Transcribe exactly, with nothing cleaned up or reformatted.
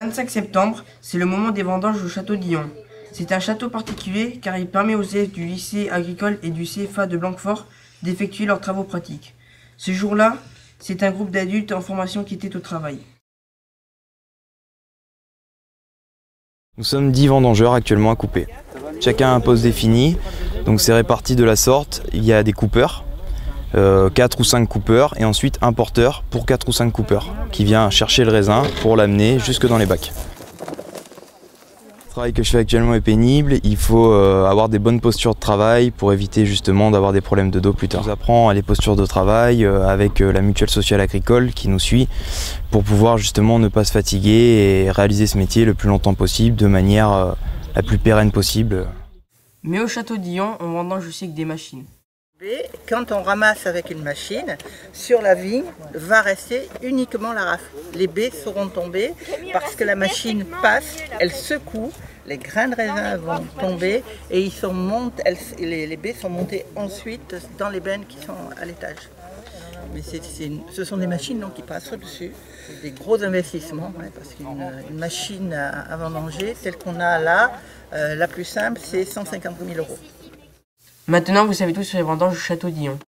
Le vingt-cinq septembre, c'est le moment des vendanges au château d'Illon. C'est un château particulier car il permet aux élèves du lycée agricole et du C F A de Blanquefort d'effectuer leurs travaux pratiques. Ce jour-là, c'est un groupe d'adultes en formation qui était au travail. Nous sommes dix vendangeurs actuellement à couper. Chacun a un poste défini, donc c'est réparti de la sorte. Il y a des coupeurs, euh, quatre ou cinq coupeurs, et ensuite un porteur pour quatre ou cinq coupeurs, qui vient chercher le raisin pour l'amener jusque dans les bacs. Le travail que je fais actuellement est pénible, il faut euh, avoir des bonnes postures de travail pour éviter justement d'avoir des problèmes de dos plus tard. On apprend les postures de travail euh, avec euh, la mutuelle sociale agricole qui nous suit pour pouvoir justement ne pas se fatiguer et réaliser ce métier le plus longtemps possible de manière euh, la plus pérenne possible. Mais au château d'Illon, on vendange aussi avec des machines. Quand on ramasse avec une machine, sur la vigne va rester uniquement la rafle. Les baies seront tombées parce que la machine passe, elle secoue, les grains de raisin vont tomber et ils sont montés, elles, les, les baies sont montées ensuite dans les bennes qui sont à l'étage. Mais c'est, c'est une, ce sont des machines donc, qui passent au-dessus, des gros investissements, ouais, parce qu'une une machine à, à vendanger, celle qu'on a là, euh, la plus simple, c'est cent cinquante mille euros. Maintenant, vous savez tout sur les vendanges au château d'Illon.